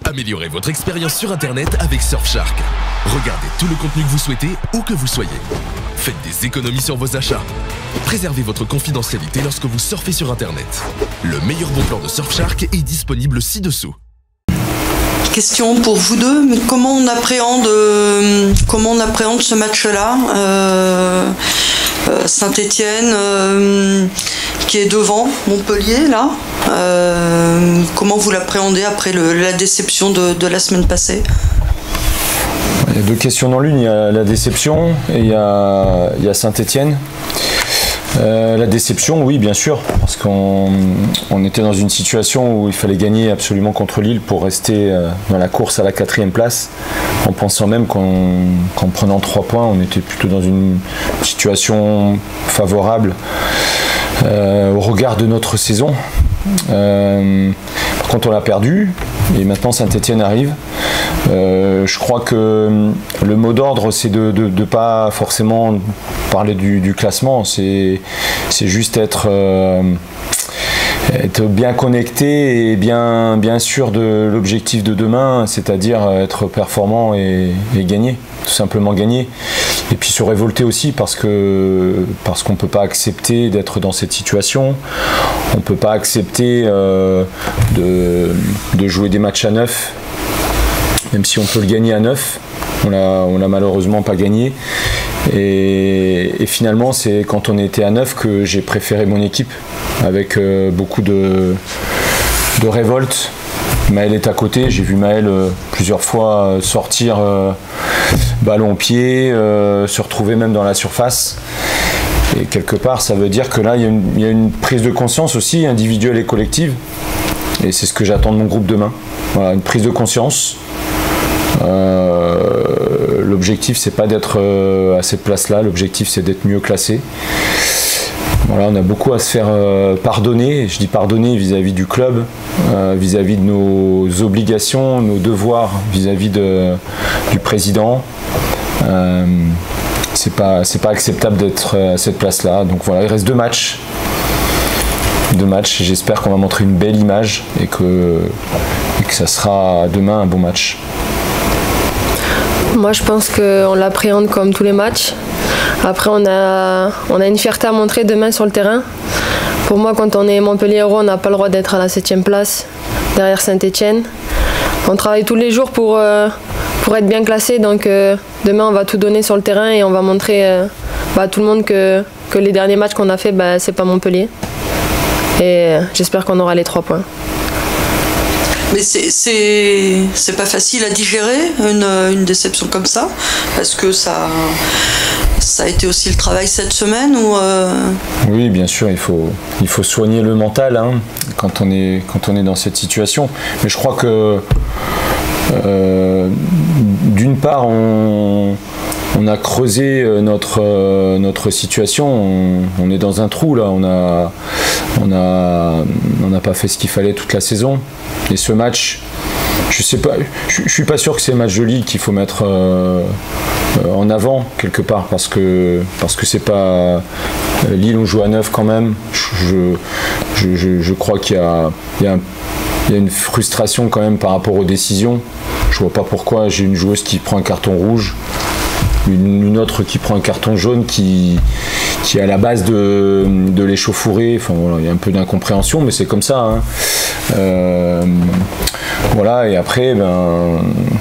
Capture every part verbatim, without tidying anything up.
Améliorez votre expérience sur Internet avec Surfshark. Regardez tout le contenu que vous souhaitez, où que vous soyez. Faites des économies sur vos achats. Préservez votre confidentialité lorsque vous surfez sur Internet. Le meilleur bon plan de Surfshark est disponible ci-dessous. Question pour vous deux, mais comment on appréhende, euh, comment on appréhende ce match-là euh, euh, Saint-Étienne euh, qui est devant Montpellier, là. Euh, comment vous l'appréhendez après le, la déception de, de la semaine passée? Il y a deux questions dans l'une, il y a la déception et il y a, il y a Saint-Étienne. Euh, la déception, oui, bien sûr, parce qu'on on était dans une situation où il fallait gagner absolument contre Lille pour rester euh, dans la course à la quatrième place, en pensant même qu'en qu'en prenant trois points, on était plutôt dans une situation favorable euh, au regard de notre saison. Euh, par contre, on l'a perdu et maintenant Saint-Étienne arrive. Euh, je crois que le mot d'ordre, c'est de ne pas forcément parler du, du classement, c'est juste être, euh, être bien connecté et bien, bien sûr de l'objectif de demain, c'est-à-dire être performant et, et gagner, tout simplement gagner. Et puis se révolter aussi parce que parce qu'on ne peut pas accepter d'être dans cette situation, on ne peut pas accepter euh, de, de jouer des matchs à neuf. Même si on peut le gagner à neuf, on ne l'a malheureusement pas gagné. Et, et finalement, c'est quand on était à neuf que j'ai préféré mon équipe, avec euh, beaucoup de, de révolte. Maël est à côté, j'ai vu Maël euh, plusieurs fois sortir euh, ballon au pied, euh, se retrouver même dans la surface. Et quelque part, ça veut dire que là, il y a une, il y a une prise de conscience aussi, individuelle et collective. Et c'est ce que j'attends de mon groupe demain. Voilà, une prise de conscience. Euh, l'objectif c'est pas d'être euh, à cette place là, l'objectif c'est d'être mieux classé. Voilà, on a beaucoup à se faire euh, pardonner, je dis pardonner vis-à-vis du club, euh, vis-à-vis de nos obligations, nos devoirs vis-à-vis de, du président. Euh, c'est pas, c'est pas acceptable d'être à cette place là, donc voilà, il reste deux matchs. Deux matchs, j'espère qu'on va montrer une belle image et que, et que ça sera demain un bon match. Moi, je pense qu'on l'appréhende comme tous les matchs. Après, on a, on a une fierté à montrer demain sur le terrain. Pour moi, quand on est Montpellier-Hérault, on n'a pas le droit d'être à la septième place, derrière Saint-Étienne. On travaille tous les jours pour, euh, pour être bien classé. Donc, euh, demain, on va tout donner sur le terrain et on va montrer euh, bah, à tout le monde que, que les derniers matchs qu'on a fait, bah, c'est pas Montpellier. Et euh, j'espère qu'on aura les trois points. Mais c'est pas facile à digérer, une, une déception comme ça, parce que ça, ça a été aussi le travail cette semaine ou euh... Oui, bien sûr, il faut, il faut soigner le mental hein, quand, on est, quand on est dans cette situation. Mais je crois que, euh, d'une part, on... On a creusé notre, notre situation, on, on est dans un trou là, on n'a on a, on n'a pas fait ce qu'il fallait toute la saison. Et ce match, je sais pas, je, je suis pas sûr que c'est un match de ligue qu'il faut mettre euh, en avant quelque part parce que parce que c'est pas Lille, on joue à neuf quand même. Je, je, je, je crois qu'il y a, il y a un, il y a une frustration quand même par rapport aux décisions. Je vois pas pourquoi j'ai une joueuse qui prend un carton rouge. Une autre qui prend un carton jaune qui, qui est à la base de, de l'échauffourée. Enfin, voilà, il y a un peu d'incompréhension, mais c'est comme ça. Hein. Euh, voilà, et après, ben,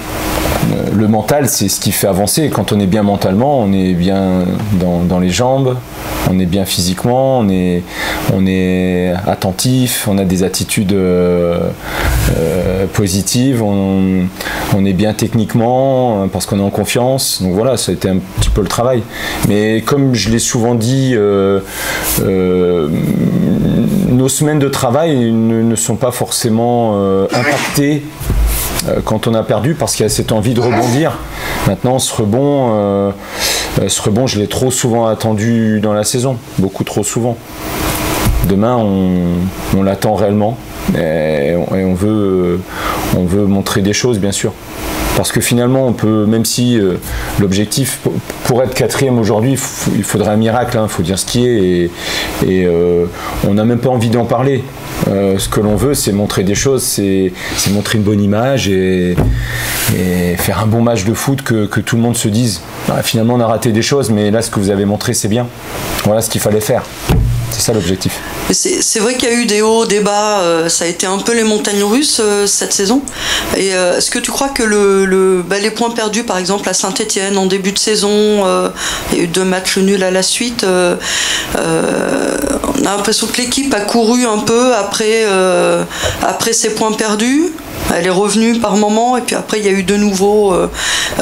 le mental, c'est ce qui fait avancer. Quand on est bien mentalement, on est bien dans, dans les jambes, on est bien physiquement, on est, on est attentif, on a des attitudes euh, euh, positives, on, on est bien techniquement parce qu'on est en confiance. Donc voilà, ça a été un petit peu le travail. Mais comme je l'ai souvent dit, euh, euh, nos semaines de travail ne, ne sont pas forcément euh, impactées quand on a perdu parce qu'il y a cette envie de rebondir. Maintenant, ce rebond, euh, ce rebond, je l'ai trop souvent attendu dans la saison, beaucoup trop souvent. Demain, on, on l'attend réellement Et on, et on veut, on veut montrer des choses, bien sûr. Parce que finalement, on peut, même si euh, l'objectif, pour être quatrième aujourd'hui, il faudrait un miracle, il hein, faut dire ce qui est, et, et euh, on n'a même pas envie d'en parler. Euh, ce que l'on veut, c'est montrer des choses, c'est montrer une bonne image et, et faire un bon match de foot, que, que tout le monde se dise ah, finalement on a raté des choses, mais là ce que vous avez montré c'est bien. Voilà ce qu'il fallait faire. C'est ça l'objectif. C'est vrai qu'il y a eu des hauts, des bas, euh, ça a été un peu les montagnes russes euh, cette saison. Et euh, est-ce que tu crois que le, le, bah, les points perdus par exemple à Saint-Etienne en début de saison, euh, il y a eu deux matchs nuls à la suite, euh, euh, on a l'impression que l'équipe a couru un peu après, euh, après ces points perdus. Elle est revenue par moment et puis après il y a eu de nouveau. Euh,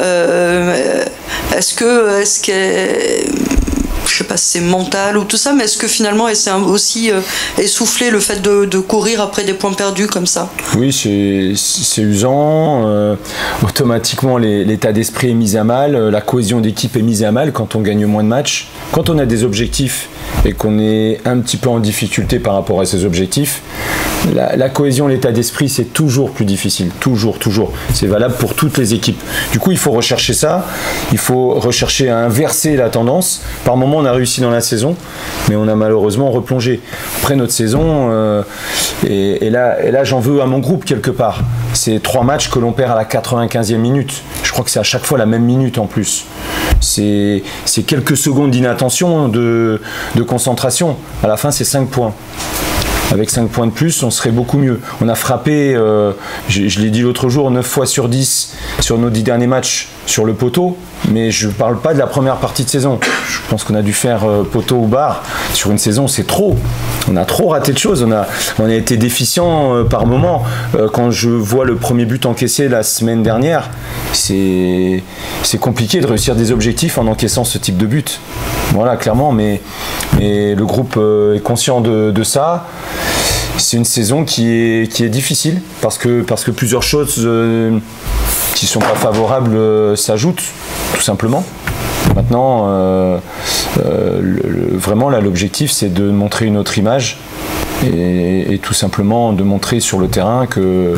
euh, est-ce que, est-ce qu'elle... je sais pas si c'est mental ou tout ça, mais est-ce que finalement elle s'est aussi euh, essoufflée le fait de, de courir après des points perdus comme ça? Oui, c'est usant. Euh, automatiquement, l'état d'esprit est mis à mal, la cohésion d'équipe est mise à mal quand on gagne moins de matchs. Quand on a des objectifs et qu'on est un petit peu en difficulté par rapport à ces objectifs, la, la cohésion, l'état d'esprit, c'est toujours plus difficile. Toujours, toujours. C'est valable pour toutes les équipes. Du coup, il faut rechercher ça. Il faut rechercher à inverser la tendance. Par moment, on a réussi dans la saison, mais on a malheureusement replongé. Après notre saison, euh, et, et là, et là j'en veux à mon groupe quelque part. C'est trois matchs que l'on perd à la quatre-vingt-quinzième minute. Je crois que c'est à chaque fois la même minute en plus. C'est quelques secondes d'inattention, de, de concentration. À la fin, c'est cinq points. Avec cinq points de plus, on serait beaucoup mieux. On a frappé, euh, je, je l'ai dit l'autre jour, neuf fois sur dix sur nos dix derniers matchs sur le poteau, mais je ne parle pas de la première partie de saison. Je pense qu'on a dû faire euh, poteau ou barre. Sur une saison, c'est trop. On a trop raté de choses. On a, on a été déficient euh, par moment. Euh, quand je vois le premier but encaissé la semaine dernière, c'est compliqué de réussir des objectifs en encaissant ce type de but. Voilà, clairement, mais, mais le groupe euh, est conscient de, de ça. C'est une saison qui est, qui est difficile parce que, parce que plusieurs choses euh, qui ne sont pas favorables euh, s'ajoutent, tout simplement. Maintenant, euh, euh, le, le, vraiment, là, l'objectif, c'est de montrer une autre image et, et tout simplement de montrer sur le terrain que,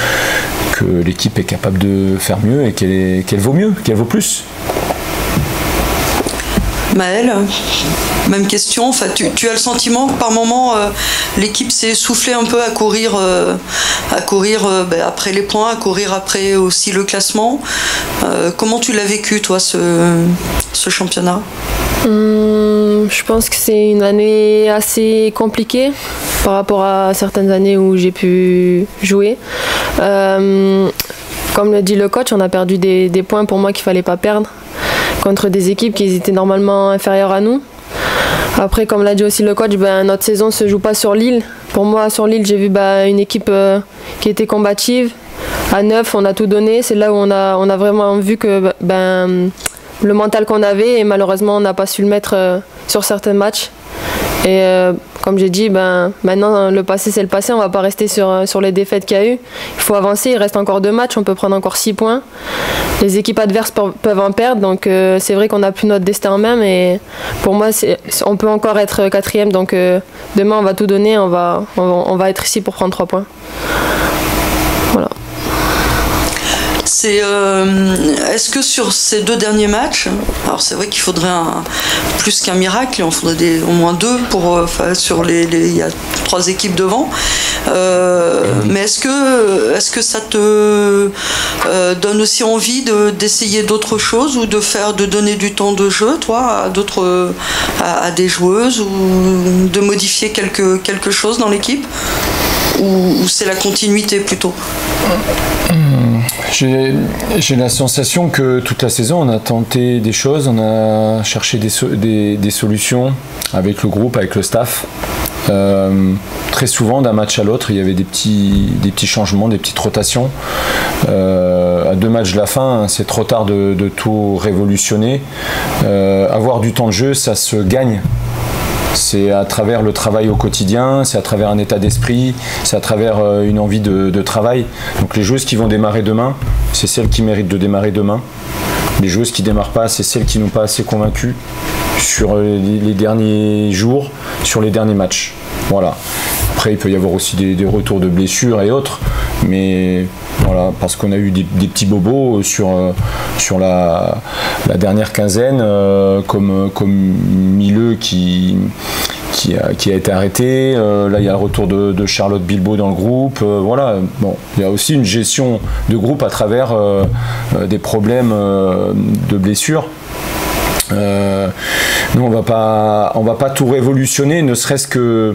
que l'équipe est capable de faire mieux et qu'elle qu'elle vaut mieux, qu'elle vaut plus. Maëlle, même question. Enfin, tu, tu as le sentiment que par moment euh, l'équipe s'est essoufflée un peu à courir, euh, à courir euh, ben, après les points, à courir après aussi le classement. Euh, comment tu l'as vécu toi ce, ce championnat? Hum, je pense que c'est une année assez compliquée par rapport à certaines années où j'ai pu jouer. Euh, comme le dit le coach, on a perdu des, des points pour moi qu'il ne fallait pas perdre contre des équipes qui étaient normalement inférieures à nous. Après, comme l'a dit aussi le coach, ben, notre saison ne se joue pas sur Lille. Pour moi, sur Lille, j'ai vu ben, une équipe euh, qui était combative. À neuf, on a tout donné. C'est là où on a, on a vraiment vu que ben, le mental qu'on avait, et malheureusement, on n'a pas su le mettre euh, sur certains matchs. Et euh, comme j'ai dit, ben, maintenant le passé c'est le passé, on ne va pas rester sur, sur les défaites qu'il y a eu. Il faut avancer, il reste encore deux matchs, on peut prendre encore six points. Les équipes adverses peuvent en perdre, donc euh, c'est vrai qu'on n'a plus notre destin en main, mais pour moi on peut encore être quatrième, donc euh, demain on va tout donner, on va, on, on va être ici pour prendre trois points. Voilà. C'est, euh, est-ce que sur ces deux derniers matchs, alors c'est vrai qu'il faudrait un, plus qu'un miracle, il en faudrait des, au moins deux pour, enfin, sur les, les, il y a trois équipes devant. Euh, mais est-ce que, est-ce que ça te euh, donne aussi envie de, d'essayer d'autres choses ou de faire, de donner du temps de jeu, toi, à d'autres, à, à des joueuses, ou de modifier quelque, quelque chose dans l'équipe, ou, ou c'est la continuité plutôt? J'ai la sensation que toute la saison, on a tenté des choses, on a cherché des, so des, des solutions avec le groupe, avec le staff. Euh, très souvent, d'un match à l'autre, il y avait des petits, des petits changements, des petites rotations. Euh, à deux matchs de la fin, c'est trop tard de, de tout révolutionner. Euh, avoir du temps de jeu, ça se gagne. C'est à travers le travail au quotidien, c'est à travers un état d'esprit, c'est à travers une envie de, de travail. Donc les joueuses qui vont démarrer demain, c'est celles qui méritent de démarrer demain. Les joueuses qui ne démarrent pas, c'est celles qui n'ont pas assez convaincu sur les, les derniers jours, sur les derniers matchs. Voilà. Après, il peut y avoir aussi des, des retours de blessures et autres, mais voilà, parce qu'on a eu des, des petits bobos sur, sur la, la dernière quinzaine, euh, comme, comme Mileux qui, qui, a, qui a été arrêté. Euh, là, il y a le retour de, de Charlotte Bilbao dans le groupe. Euh, voilà, bon, il y a aussi une gestion de groupe à travers euh, des problèmes euh, de blessures. Euh, nous, on va pas, on va pas tout révolutionner, ne serait-ce que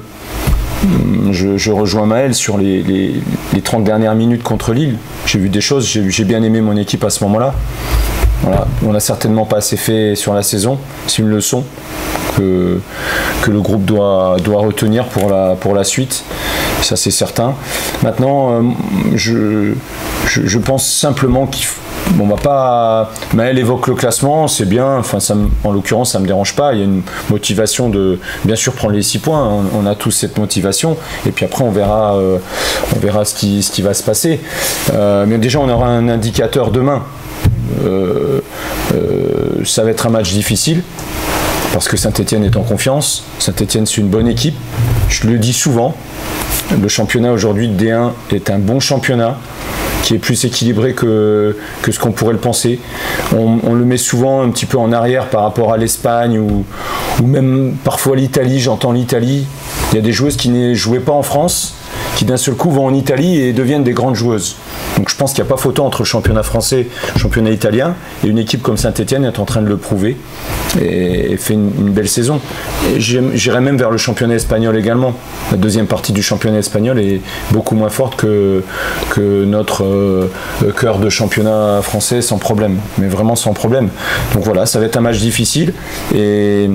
je, je rejoins Maël sur les, les, les trente dernières minutes contre Lille. J'ai vu des choses, j'ai, j'ai bien aimé mon équipe à ce moment-là. Voilà. On n'a certainement pas assez fait sur la saison. C'est une leçon que, que le groupe doit, doit retenir pour la, pour la suite. Ça, c'est certain. Maintenant, euh, je, je, je pense simplement qu'il faut. Bon, on va pas. Maël évoque le classement, c'est bien. Enfin, ça me... en l'occurrence, ça me dérange pas. Il y a une motivation de, bien sûr, prendre les six points. On, on a tous cette motivation. Et puis après, on verra, euh, on verra ce qui, ce qui va se passer. Euh, mais déjà, on aura un indicateur demain. Euh, euh, ça va être un match difficile parce que Saint-Etienne est en confiance. Saint-Etienne, c'est une bonne équipe. Je le dis souvent. Le championnat aujourd'hui de D un est un bon championnat, qui est plus équilibré que, que ce qu'on pourrait le penser. On, on le met souvent un petit peu en arrière par rapport à l'Espagne ou, ou même parfois l'Italie. J'entends l'Italie. Il y a des joueuses qui ne jouaient pas en France, qui d'un seul coup vont en Italie et deviennent des grandes joueuses. Donc je pense qu'il n'y a pas photo entre le championnat français et le championnat italien. Et une équipe comme Saint-Etienne est en train de le prouver et, et fait une, une belle saison. Et j'irai même vers le championnat espagnol également. La deuxième partie du championnat espagnol est beaucoup moins forte que, que notre euh, cœur de championnat français, sans problème. Mais vraiment sans problème. Donc voilà, ça va être un match difficile. Et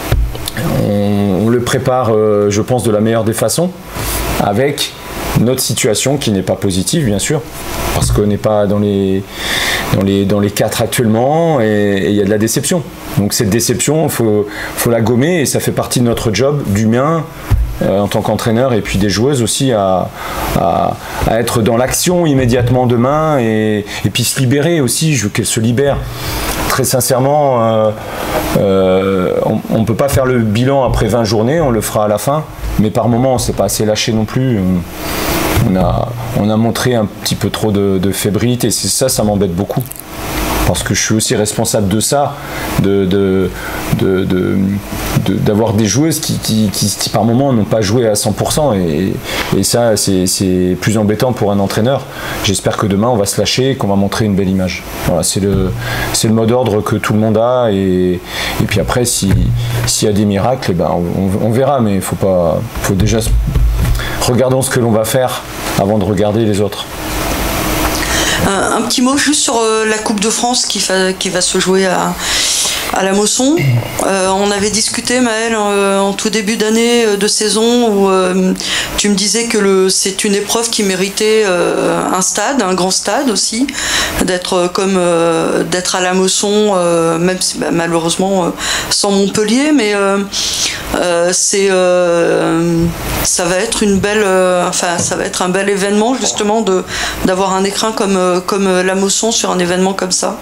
on, on le prépare, euh, je pense, de la meilleure des façons, avec notre situation qui n'est pas positive, bien sûr, parce qu'on n'est pas dans les, dans les, dans les quatre actuellement, et il y a de la déception. Donc cette déception, il faut, faut la gommer, et ça fait partie de notre job, du mien, euh, en tant qu'entraîneur, et puis des joueuses aussi, à, à, à être dans l'action immédiatement demain, et, et puis se libérer aussi, je veux qu'elles se libèrent. Très sincèrement, euh, euh, on ne peut pas faire le bilan après vingt journées, on le fera à la fin, mais par moments, on ne s'est pas assez lâché non plus. On a, on a montré un petit peu trop de, de fébrilité, c'est ça, ça m'embête beaucoup. Parce que je suis aussi responsable de ça, de, de, de, de, de, d'avoir des joueuses qui, qui, qui, qui par moments n'ont pas joué à cent pour cent, et, et ça c'est, c'est plus embêtant pour un entraîneur. J'espère que demain on va se lâcher et qu'on va montrer une belle image. Voilà, c'est le, c'est le mot d'ordre que tout le monde a, et, et puis après si, s'il y a des miracles, eh ben, on, on verra, mais il faut pas, faut déjà regardons ce que l'on va faire avant de regarder les autres. Un, un petit mot juste sur euh, la Coupe de France qui, fa, qui va se jouer à, à la Mosson. Euh, on avait discuté, Maël, euh, en tout début d'année euh, de saison, où euh, tu me disais que le, c'est une épreuve qui méritait euh, un stade, un grand stade aussi, d'être comme euh, d'être à la Mosson, euh, même si bah, malheureusement euh, sans Montpellier, mais euh, euh, c'est euh, ça va être une belle, euh, enfin ça va être un bel événement justement de d'avoir un écrin comme euh, comme la Mosson sur un événement comme ça.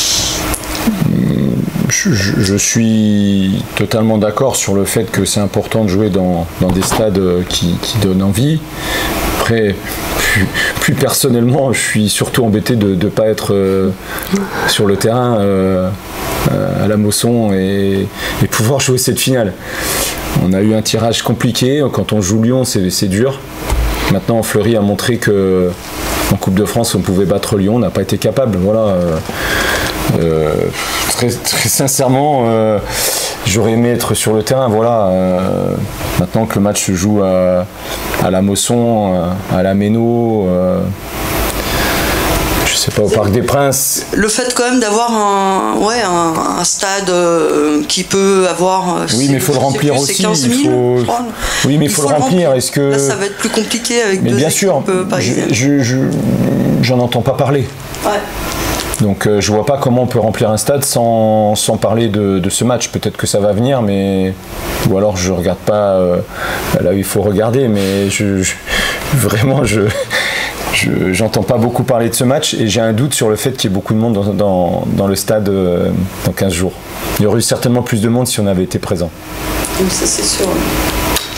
Je, je suis totalement d'accord sur le fait que c'est important de jouer dans, dans des stades qui, qui donnent envie. Après, plus, plus personnellement, je suis surtout embêté de ne pas être euh, sur le terrain euh, à la Mosson et, et pouvoir jouer cette finale. On a eu un tirage compliqué. Quand on joue Lyon, c'est, c'est dur. Maintenant, Fleury a montré que en Coupe de France, on pouvait battre Lyon. On n'a pas été capable. Voilà. Euh, euh, très, très sincèrement, euh, j'aurais aimé être sur le terrain. Voilà. Euh, maintenant que le match se joue à, à la Mosson, à la Méno, euh, je sais pas, au Parc des Princes. Le fait quand même d'avoir un, ouais, un, un stade euh, qui peut avoir. Euh, oui, mais il faut le remplir plus, aussi. quinze mille, il faut... je crois. Oui, mais il faut, faut le remplir. Est-ce que là, ça va être plus compliqué avec mais deux bien sûr, équipes parisiennes. Je, je, je, j'en entends pas parler. Ouais. Donc euh, je vois pas comment on peut remplir un stade sans, sans parler de, de ce match. Peut-être que ça va venir, mais ou alors je regarde pas euh, là où il faut regarder. Mais je, je, vraiment, je, je j'entends pas beaucoup parler de ce match et j'ai un doute sur le fait qu'il y ait beaucoup de monde dans, dans, dans le stade euh, dans quinze jours. Il y aurait eu certainement plus de monde si on avait été présent. Donc ça c'est sûr.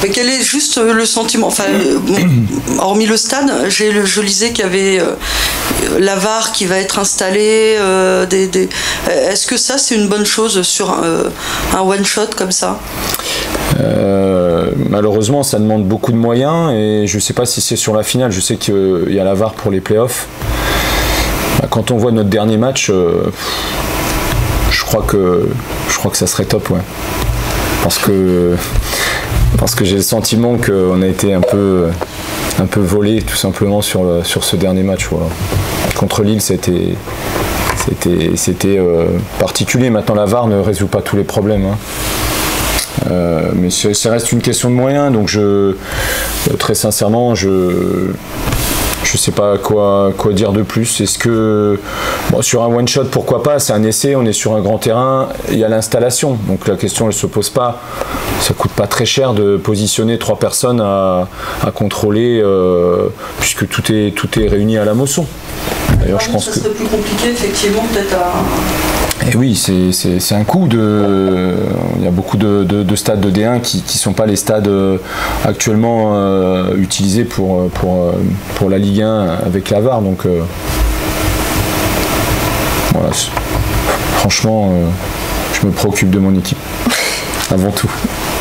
Mais quel est juste le sentiment, enfin, bon, hormis le stade, j'ai, je lisais qu'il y avait euh, la V A R qui va être installée. Euh, des, des... Est-ce que ça, c'est une bonne chose sur un, euh, un one-shot comme ça? euh, Malheureusement, ça demande beaucoup de moyens et je ne sais pas si c'est sur la finale. Je sais qu'il y a la V A R pour les playoffs. Quand on voit notre dernier match, euh, je crois que je crois que ça serait top, ouais. Parce que parce que j'ai le sentiment qu'on a été un peu un peu volé tout simplement sur le, sur ce dernier match. Voilà. Contre Lille, c'était c'était c'était euh, particulier. Maintenant, la V A R ne résout pas tous les problèmes. Hein. Euh, mais ça reste une question de moyens. Donc, je très sincèrement, je Je sais pas quoi, quoi dire de plus. Est-ce que bon, sur un one shot, pourquoi pas? C'est un essai, on est sur un grand terrain, il y a l'installation. Donc la question elle se pose pas. Ça coûte pas très cher de positionner trois personnes à, à contrôler, euh, puisque tout est tout est réuni à la Mosson. D'ailleurs, je pense ça que serait plus compliqué effectivement peut-être à. Et oui, c'est, c'est, c'est un coup de. Il y a beaucoup de, de, de stades de D un qui ne sont pas les stades actuellement euh, utilisés pour, pour, pour la Ligue un avec la V A R. Donc, euh, voilà. Franchement, euh, je me préoccupe de mon équipe, avant tout.